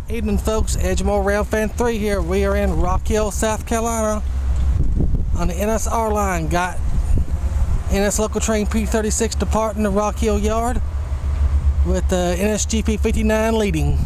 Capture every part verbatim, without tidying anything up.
Evening, folks. Edgemore Rail Fan three here. We are in Rock Hill, South Carolina on the N S R line. Got N S local train P thirty-six departing the Rock Hill yard with uh, N S G P fifty-nine leading.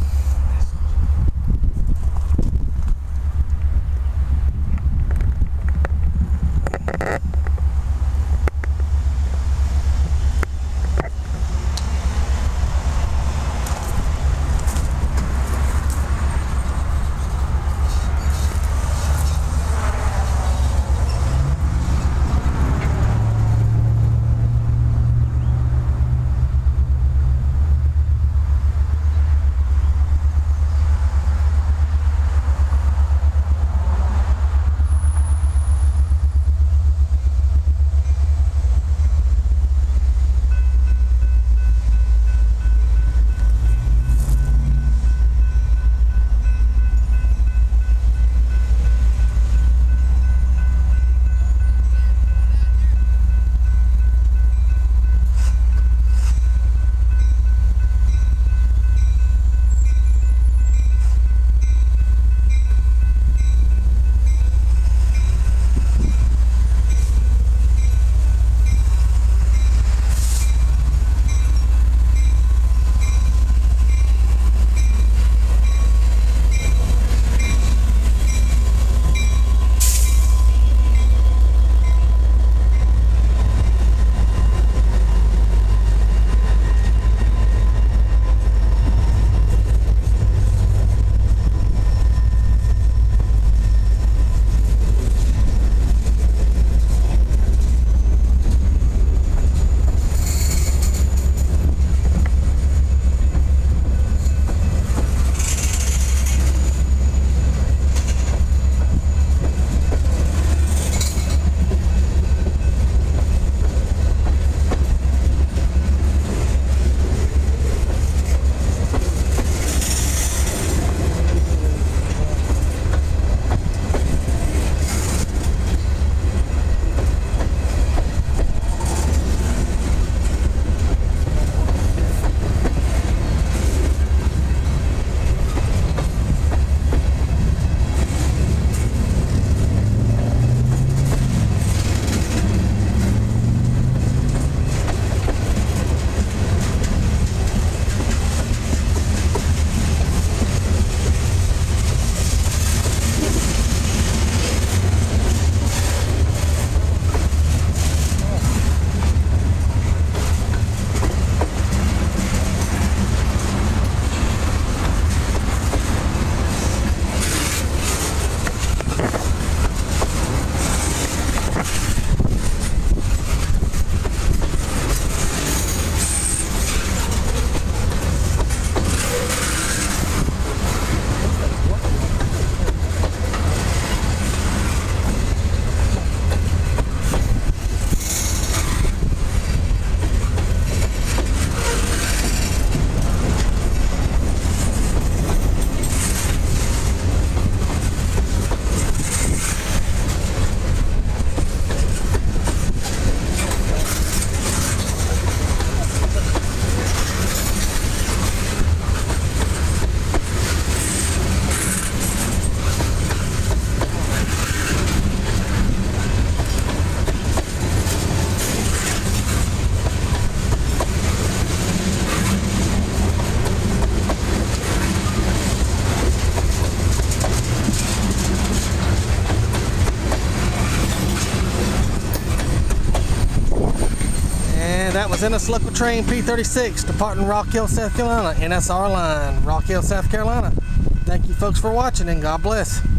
That was N S local train P thirty-six departing Rock Hill, South Carolina, N S R line, Rock Hill, South Carolina. Thank you folks for watching, and God bless.